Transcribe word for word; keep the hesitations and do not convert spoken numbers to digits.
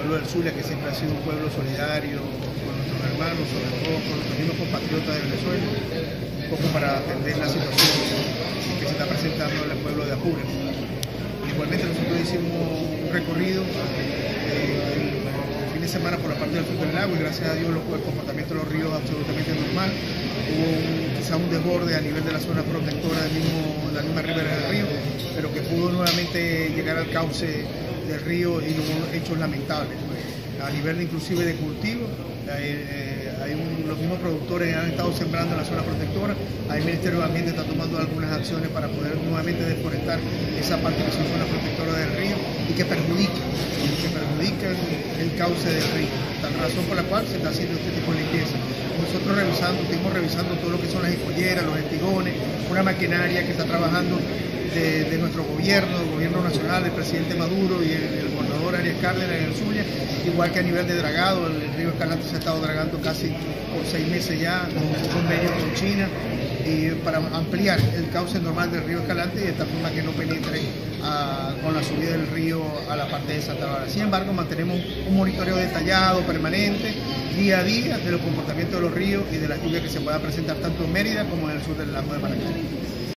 pueblo del Zulia, que siempre ha sido un pueblo solidario con nuestros hermanos, sobre todo con nuestros mismos compatriotas de Venezuela, un poco para atender la situación que se está presentando en el pueblo de Apure. Igualmente nosotros hicimos un recorrido eh, el fin de semana por la parte del Frente del Lago y gracias a Dios el comportamiento de los ríos es absolutamente normal. Hubo un, quizá un desborde a nivel de la zona protectora del mismo, la misma ribera del río, pero que pudo nuevamente llegar al cauce del río y hubo hechos lamentables. A nivel inclusive de cultivo, eh, hay un, los mismos productores han estado sembrando en la zona protectora, el Ministerio de Ambiente está tomando algunas acciones para poder nuevamente deforestar esa parte que es zona protectora del río y que perjudican, que perjudican el cauce del río, tal razón por la cual se está haciendo este tipo de limpieza. Nosotros revisando, estuvimos revisando todo lo que son las escolleras, los espigones, una maquinaria que está trabajando de, de nuestro gobierno, del gobierno nacional, del presidente Maduro y el, el gobernador Arias Cárdenas en el Zulia, igual que a nivel de dragado, el, el río Escalante se ha estado dragando casi por seis meses ya, con un convenio con China, y para ampliar el cauce normal del río Escalante y de esta forma que no penetre a, con la subida del río a la parte de Santa Bárbara. Sin embargo, mantenemos un monitoreo detallado, permanente, día a día, de los comportamientos de los ríos y de las lluvias que se puedan presentar tanto en Mérida como en el sur del lago de Maracay.